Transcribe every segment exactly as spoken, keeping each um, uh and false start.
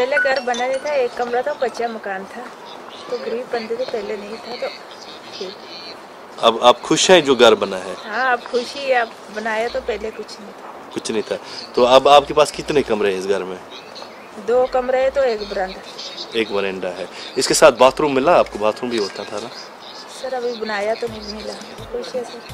पहले घर बना नहीं था, एक कमरा था, कच्चा मकान था, तो गरीब बंदे तो पहले नहीं था, तो ठीक। अब आप खुश हैं जो घर बना है? हाँ, अब खुशी, अब बनाया तो पहले कुछ नहीं था। कुछ नहीं था। तो अब आपके पास कितने कमरे हैं इस घर में? दो कमरे है तो एक बरामदा, एक वरांडा है। इसके साथ बाथरूम मिला आपको? बाथरूम भी होता था ना सर? अभी बनाया तो नहीं मिला। खुश है सर।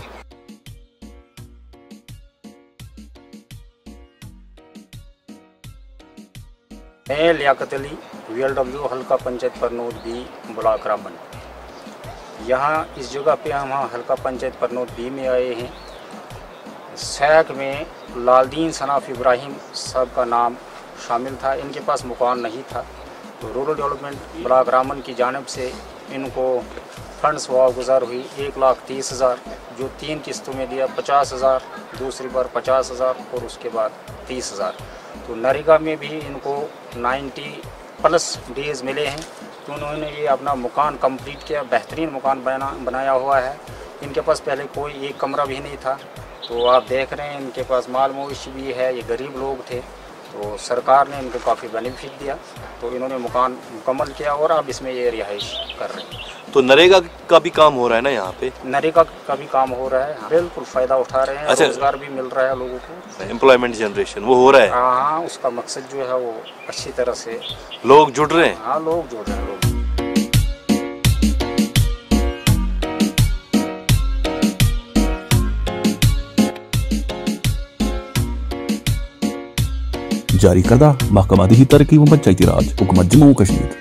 मैं Liyaqat Ali, V L W हल्का पंचायत परनोद बी, ब्लॉक रामबन। यहाँ इस जगह पे हम हल्का पंचायत परनोद बी में आए हैं। सैक में लालदीन सनाफ इब्राहिम साहब का नाम शामिल था। इनके पास मकान नहीं था, तो रूरल डेवलपमेंट ब्लॉक रामबन की जानिब से इनको फंड्स वागुजार हुई एक लाख तीस हज़ार, जो तीन किस्तों में दिया, पचास हज़ार, दूसरी बार पचास हज़ार और उसके बाद तीस हज़ार। तो नरेगा में भी इनको नब्बे प्लस डेज मिले हैं, तो उन्होंने ये अपना मकान कंप्लीट किया, बेहतरीन मकान बना बनाया हुआ है। इनके पास पहले कोई एक कमरा भी नहीं था, तो आप देख रहे हैं इनके पास माल मवेशी भी है। ये गरीब लोग थे, तो सरकार ने इनको काफ़ी बेनिफिट दिया, तो इन्होंने मकान मुकम्मल किया और अब इसमें ये रिहाइश कर रहे हैं। तो नरेगा का भी काम हो रहा है ना यहाँ पे? नरेगा का भी काम हो रहा है, बिल्कुल फ़ायदा उठा रहे हैं। अच्छा, रोजगार भी मिल रहा है लोगों को, एम्प्लॉयमेंट जनरेशन वो हो रहा है। हाँ, उसका मकसद जो है वो अच्छी तरह से लोग जुड़ रहे हैं। हाँ, लोग जुड़ रहे हैं। लोग जारी करदा महकमा दी तरक्की व पंचायती राज हुकूमत जम्मू कश्मीर।